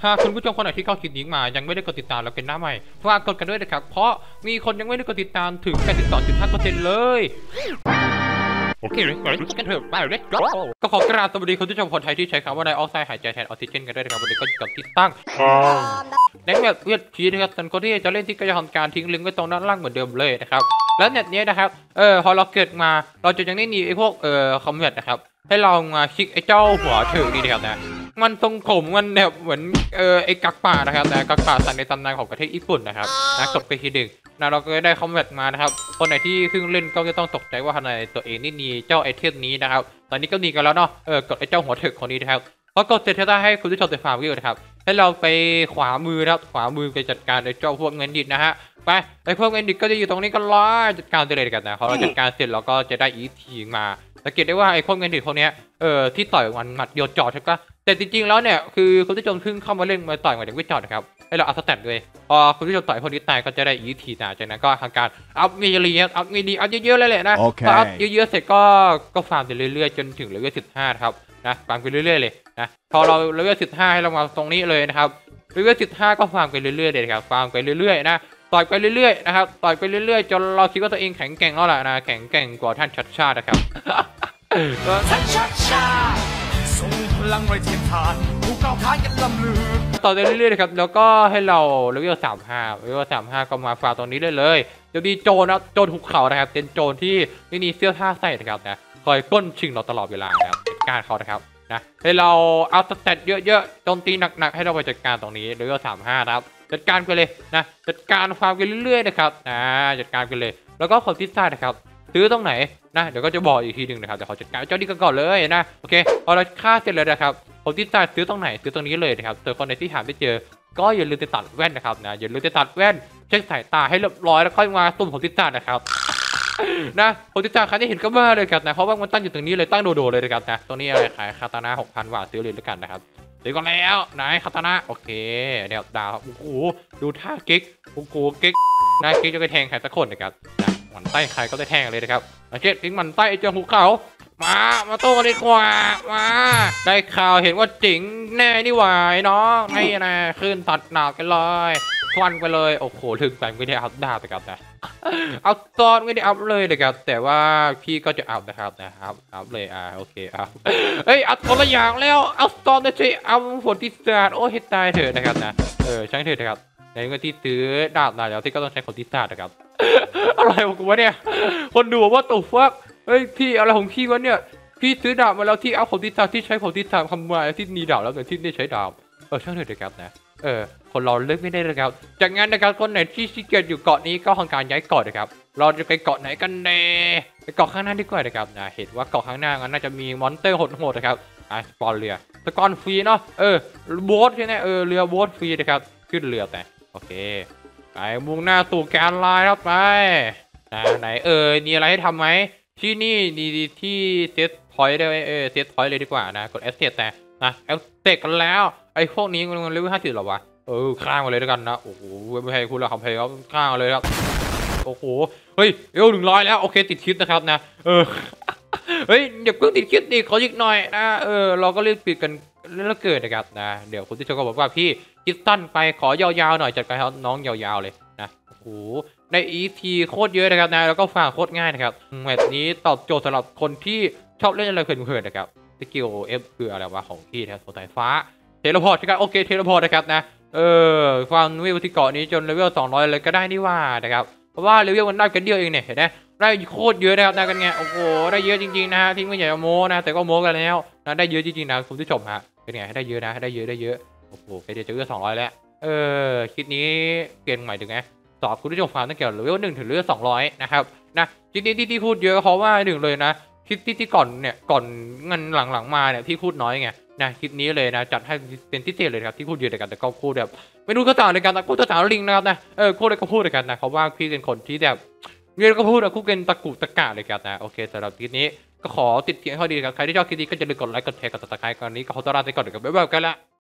หากคุณผู้ชมคนไหนที่เข้าคลิปนี้มายังไม่ได้กดติดตามแล้วเป็นหน้าใหม่ฝากกดกันด้วยนะครับเพราะมีคนยังไม่ได้กดติดตามถึง 82.5% เลยโอเคกันเถอะไปเลยก็ขอกราบสวัสดีคุณผู้ชมคนไทยที่ใช้คำว่าไดออกไซด์หายใจแทนออกซิเจนกันด้วยนะครับวันนี้ก็กับติดตั้งในแบบเวียดชีนะครับส่วนคนที่จะเล่นที่ก็จะทำการทิ้งลิงก์ไว้ตรงด้านล่างเหมือนเดิมเลยนะครับแล้วเน็ตนี้นะครับพอเราเกิดมาเราจะยังได้มีไอ้พวกคอมเมนต์นะครับให้เรามาคลิกไอ้เจ้าหัวถือดีนะครับนะมันทรงผมมันแบบเหมือนไอ้กักป่านะครับนะกักป่าสันในตำนานของประเทศญี่ปุ่นนะครับนะกดไปทีหนึ่งนะเราก็ได้คอมเมนต์มานะครับคนไหนที่เพิ่งเล่นก็จะต้องตกใจว่าทำไมตัวเองนี่มีเจ้าไอเทมนี้นะครับตอนนี้ก็มีกันแล้วเนาะกดไอ้เจ้าหัวถือคนนี้นะครับพอกดเสร็จจะได้ให้คุณผู้ชมไปฟาร์มวิวนะครับให้เราไปขวามือนะครับขวามือไปจัดการไอ้เจ้าพวกเงินดิบนะฮะไปไอ้พวกเงินดิบก็จะอยู่ตรงนี้กันล้อจัดการเลยกันนะพอเราจัดการเสร็จเราก็จะได้อีทีมาสังเกตได้ว่าไอ้พวกเงินดิบพวกนี้ที่ต่อยมันหมัดเดียวจอดใช่ปะแต่จริงๆแล้วเนี่ยคือคุณผู้ชมเพิ่งเข้ามาเล่นมาต่อยมาถึงไม่จอดนะครับให้เราอัพสเตตด้วยพอคุณผู้ชมต่อยพวกนี้ตายก็จะได้อีทีนะจากนั้นก็ทำการอัพมีเรียอัพมีดีอัพเยอะๆเลยแหละนะพออัพเยอะๆเสร็จก็ฟาร์มไปเรื่อยๆจนถึงเลเวล15ครับนะฟาร์มไปเรื่อยๆเลยนะพอเราเลเวล15ให้เรามาตรงนี้เลยนะครับเลเวล15ก็ฟาร์มไปเรื่อยๆเลยครับฟาร์มไปเรื่อยๆนะต่อยไปเรื่อยๆนะครับต่อยไปเรื่อยๆจนเราคิดว่าตัวเองแข็งแกร่งแล้วแหละนะแข็งแกร่งกว่าท่านชัดชาตินะครับท่านชัดชาติทรงพลังไร้เทียมทานผู้ก้าวข้ามกันลำลือต่อไปเรื่อยๆนะครับแล้วก็ให้เราเลเวล35เลเวล35ก็มาฟาร์มตรงนี้เลยเดี๋ยวมีโจรนะโจรหุบเขานะครับเป็นโจรที่ไม่มีเสื้อผ้าใส่นะครับนะคอยปล้นชิงเราตลอดเวลานะครับจัดการเขานะครับนะให้เราเอาสเตตเยอะๆโจมตีหนักๆให้เราไปจัดการตรงนี้เลเวล35นะครับจัดการกันเลยนะจัดการฟาร์มกันเรื่อยๆนะครับจัดการกันเลยแล้วก็คนที่ซ่านะครับซื้อตรงไหนนะเดี๋ยวก็จะบอกอีกทีหนึ่งนะครับเดี๋ยวเขาจัดการเจ้านี้กันก่อนเลยนะโอเคพอเราฆ่าเสร็จเลยนะครับคนที่ซ่าซื้อตรงไหนซื้อตรงนี้เลยนะครับส่วนคนไหนที่หาไม่เจอก็อย่าลืมจะตัดแว่นนะครับนะอย่าลืมจะตัดแว่นเช็คสายตาให้เรียบร้อยแล้วค่อยมาตุ่มคนที่ซ่านะครับนะคนที่ซ่าใครที่เห็นก็มาเลยครับนะเพราะว่ามันตั้งอยู่ตรงนี้เลยตั้งโดๆเลยนะครับนะตรงนี้อะไรขายคาตานะ 6,000 บาทซื้อเลยแล้วกันนะครับเดี๋ยวก่อนแล้วนายคาตานะโอเคเดี๋ยวดาวโอ้โหดูท่าเก๊กโอ้โหเก๊กนายเก๊กจะไปแทงใครสักคนนะครับนะหมันใต้ใครก็ได้แทงเลยนะครับโอเคทิ้งหมันใต้เจ้าภูเขามาโต้กันดีกว่ามาได้ข่าวเห็นว่าจริงแน่นี่หวายน้องให้นะขึ้นตัดหนักกันเลยควันไปเลยโอ้โหถึงแต่ไม่ได้อัพดาวนะครับนะเอาตอนไม่ได้อัพเลยนะครับแต่ว่าพี่ก็จะอัพนะครับอัพเลยโอเคเอ้ยอัพคนละอย่างแล้วเอาตอนได้ใช่เอาผลที่ศาสตร์โอ้ให้ตายเถอะนะครับนะช่างเถอะนะครับในเมื่อที่ซื้อดาบมาแล้วที่ก็ต้องใช้ผลที่ศาสตร์นะครับอะไรของกูวะเนี่ยคนดูว่าตัวฟักเฮ้ยพี่อะไรของพี่วะเนี่ยพี่ซื้อดาบมาแล้วที่เอาผลที่ศาสตร์ที่ใช้ผลที่ศาสตร์ทำมาที่มีดาบแล้วแต่ที่ไม่ใช้ดาบช่างเถอะนะครับนะคนเราเลือกไม่ได้นะครับจากนั้นนะครับคนไหนที่ขี้เกียจอยู่เกาะนี้ก็ทำการย้ายเกาะนะครับเราจะไปเกาะไหนกันแน่ไปเกาะข้างหน้าดีกว่านะครับนะเห็นว่าเกาะข้างหน้านั้นน่าจะมีมอนสเตอร์โหดๆนะครับสปอนเรือสกอนฟรีเนาะโบ๊ทใช่ไหมเรือโบ๊ทฟรีนะครับขึ้นเรือแต่โอเคไปมุ่งหน้าสู่แกนไลน์ครับไปไหนมีอะไรให้ทำไหมที่นี่ดีที่เซตพอยต์ได้เซตพอยต์เลยดีกว่านะกดเอสเซตแต่นะเอสเซตกันแล้วไอ้พวกนี้มันเลเวล50หรอวะข้างมาเลยด้วยกันนะโอ้โหไม่ให้คุณละคำเพลย์เขาข้างเลยครับโอ้โหเฮ้ย100แล้วโอเคติดคิดนะครับนะเฮ้ยเดี๋ยวเพิ่งติดคิดดิขออีกหน่อยนะเราก็เรียกปิดกันแล้วเกิดนะครับนะเดี๋ยวคุณที่ชมก็บอกว่าพี่คิดสั้นไปขอยาวๆหน่อยจัดการน้องยาวๆเลยนะโอ้โหในEPโคตรเยอะนะครับนะแล้วก็ฟังโคตรง่ายนะครับแบบนี้ตอบโจทย์สำหรับคนที่ชอบเล่นอะไรเพลินๆนะครับสกิลเอฟคืออะไรวะของพี่นะโซนสายฟ้าเทเลพอร์ตนะครับโอเคเทเลพอร์ตนะครับนะความวิวที่เกาะนี้จนเลเวล200เลยก็ได้นี่ว่านะครับเพราะว่าเลเวลมันได้กันเดียวเองเนี่ยเห็นไหมได้โคตรเยอะนะครับได้กันไงโอ้โหได้เยอะจริงๆนะฮะทิ้งไม่ใหญ่โม้นะแต่ก็โม้กันแล้วนะได้เยอะจริงๆนะคุณผู้ชมฮะเป็นไงได้เยอะนะได้เยอะโอ้โหไปเดี๋ยวจะเลเวล200แล้วคลิปนี้เปลี่ยนใหม่ถึงไงสอบคุณผู้ชมฟังตั้งแต่เลเวล1ถึงเลเวล200นะครับนะจริงๆที่พูดเยอะเพราะว่า1เลยนะคลิปที่ก่อนเนี่ยก่อนเงินหลังๆมาเนี่ยที่พูดน้อยไงนะคลิปนี้เลยนะจัดให้เป็นพิเศษเลยครับที่พูดเยอะกันแต่ก็พูดแบบไม่รู้ภาษาในการตะกุตะสาวลิงนะครับนะพูดอะไรก็พูดเลยกันนะเขาว่าพี่เป็นคนที่แบบเรียนก็พูดนะคู่เป็นตะกุตะกะเลยกันนะโอเคสำหรับคลิปนี้ก็ขอติดเกียร์ให้ดีครับใครที่ชอบคลิปนี้ก็จะลืมกดไลค์กดแชร์กดติดตามกันนี้ก็ขอต้อนรับไปก่อนเดี๋ยวกันบ๊ายบายกันละ